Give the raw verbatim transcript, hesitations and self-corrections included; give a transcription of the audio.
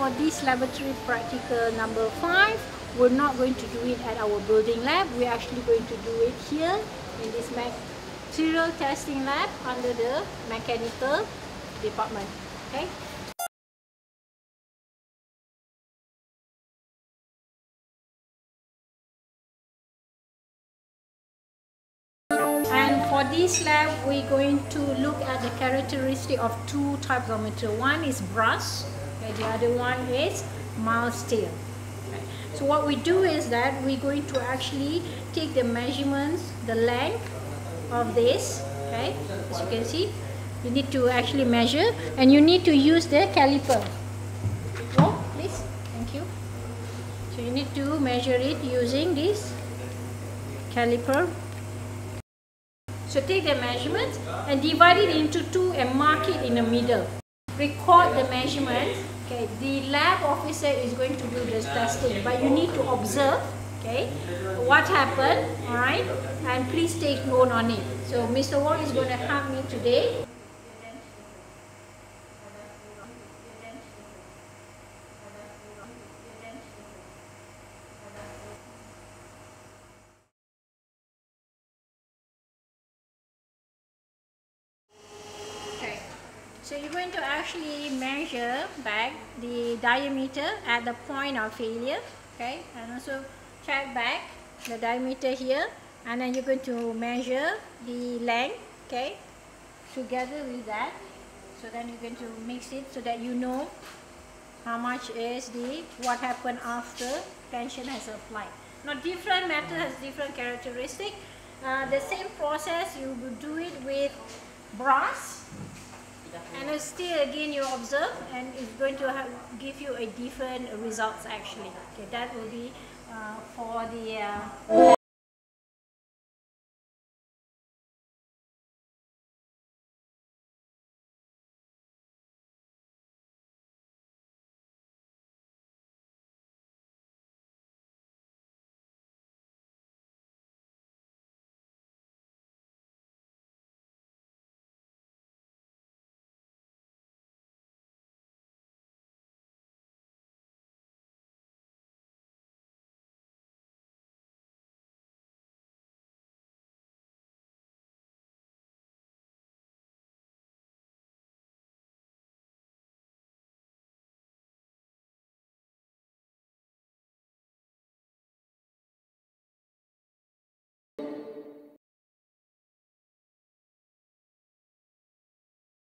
for this laboratory practical number five, we're not going to do it at our building lab. We're actually going to do it here in this material testing lab under the mechanical department. Okay. And for this lab, we're going to look at the characteristic of two types of material. One is brass, okay, the other one is mild steel. Okay. So what we do is that we're going to actually take the measurements, the length of this, okay, as you can see, you need to actually measure, and you need to use the caliper. Oh, please, thank you. So you need to measure it using this caliper. So take the measurements and divide it into two and mark it in the middle. Record the measurements. Okay, the lab officer is going to do this testing, but you need to observe, okay, what happened, all right, and please take note on it. So Mister Wong is going to help me today. So you're going to actually measure back the diameter at the point of failure, okay, and also check back the diameter here, and then you're going to measure the length, okay, together with that. So then you're going to mix it so that you know how much is the what happened after tension has applied. Now different metal has different characteristic. Uh, the same process you will do it with brass. And still again you observe, and it's going to have, give you a different results actually. Okay, that will be uh, for the uh